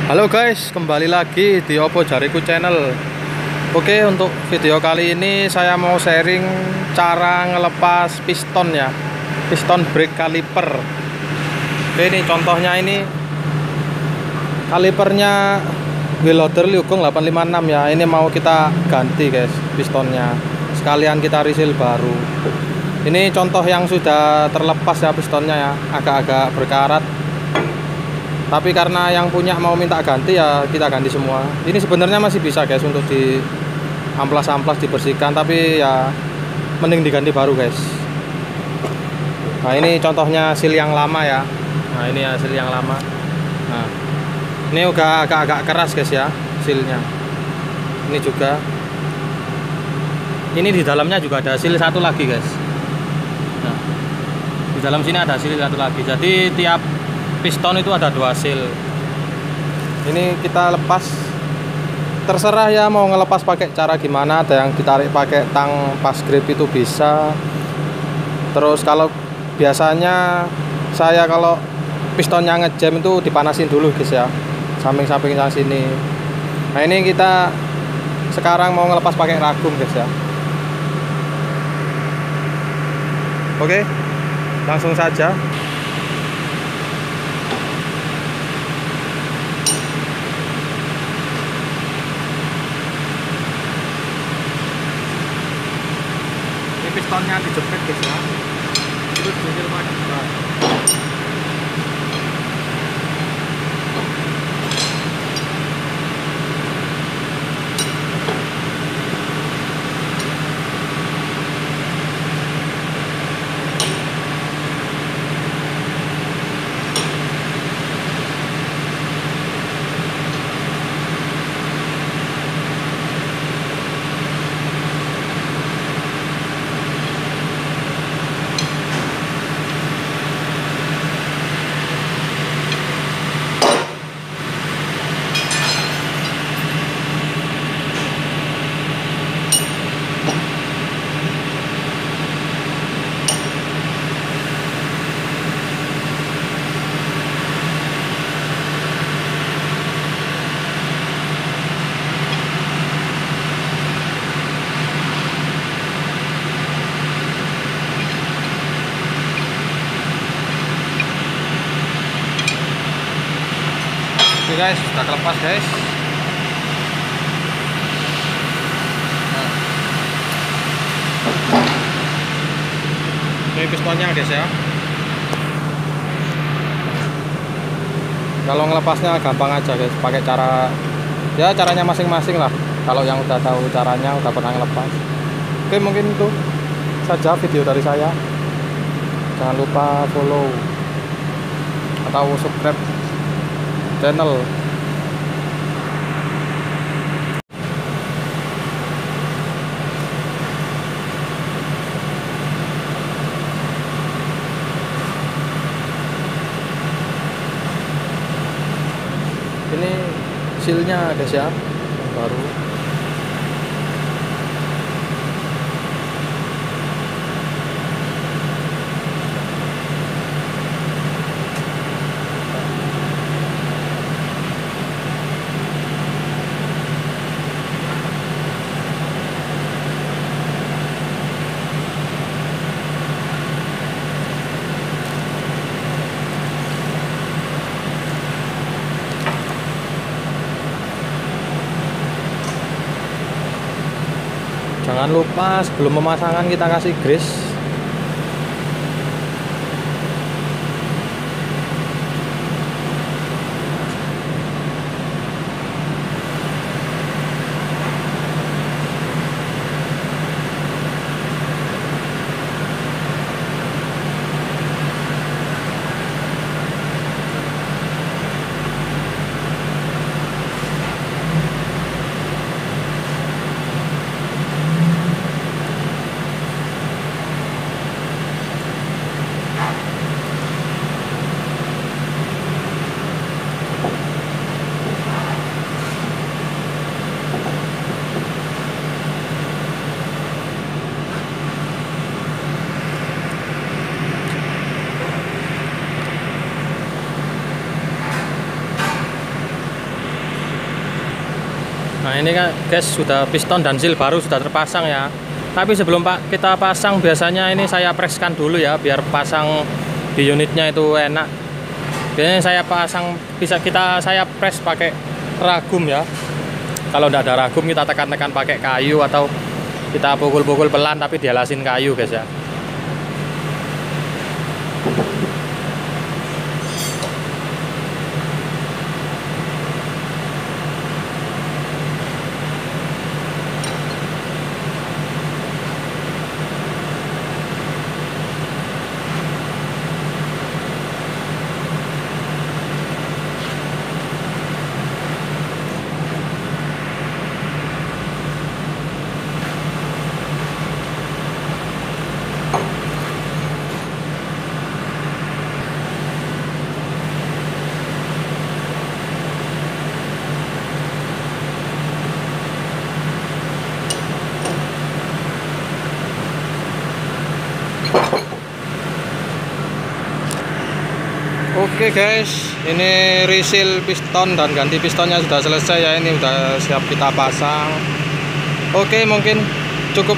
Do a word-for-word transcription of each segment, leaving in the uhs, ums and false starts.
Halo guys, kembali lagi di Opo Jariku Channel. Oke, untuk video kali ini saya mau sharing cara ngelepas piston ya, piston brake kaliper. Oke, ini contohnya ini kalipernya wheel loader Liugong delapan lima enam ya. Ini mau kita ganti guys pistonnya, sekalian kita reseal baru. Ini contoh yang sudah terlepas ya pistonnya ya, agak-agak berkarat. Tapi karena yang punya mau minta ganti ya kita ganti semua. Ini sebenarnya masih bisa guys untuk di amplas-amplas dibersihkan, tapi ya mending diganti baru guys. Nah ini contohnya seal yang lama ya. Nah ini ya seal yang lama. Nah ini udah agak-agak keras guys ya sealnya. Ini juga. Ini di dalamnya juga ada seal satu lagi guys. Nah di dalam sini ada seal satu lagi. Jadi tiap piston itu ada dua seal. Ini kita lepas, terserah ya mau ngelepas pakai cara gimana. Ada yang ditarik pakai tang pas grip itu bisa. Terus kalau biasanya saya kalau pistonnya ngejam itu dipanasin dulu guys ya, samping-samping sana sini. Nah ini kita sekarang mau ngelepas pakai ragum guys ya. Oke, langsung saja. Pistonnya dijepit guys ya, itu jengkel banget. Oke guys, sudah terlepas guys. Nah. Ini pistonnya guys ya. Kalau ngelepasnya gampang aja guys, pakai cara ya caranya masing-masing lah. Kalau yang udah tahu caranya, udah pernah ngelepas. Oke, mungkin itu saja video dari saya. Jangan lupa follow atau subscribe channel. Ini sealnya guys ya, yang baru. Jangan lupa sebelum pemasangan kita kasih grease. Nah ini kan guys, sudah piston dan seal baru sudah terpasang ya. Tapi sebelum pak kita pasang, biasanya ini saya preskan dulu ya, biar pasang di unitnya itu enak. Biasanya saya pasang, bisa kita saya press pakai ragum ya. Kalau tidak ada ragum, kita tekan-tekan pakai kayu atau kita pukul-pukul pelan tapi dialasin kayu guys ya. Oke guys, ini reseal piston dan ganti pistonnya sudah selesai ya. Ini udah siap kita pasang. Oke, mungkin cukup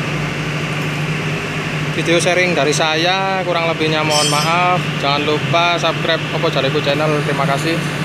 video sharing dari saya. Kurang lebihnya mohon maaf. Jangan lupa subscribe Opo Jariku channel. Terima kasih.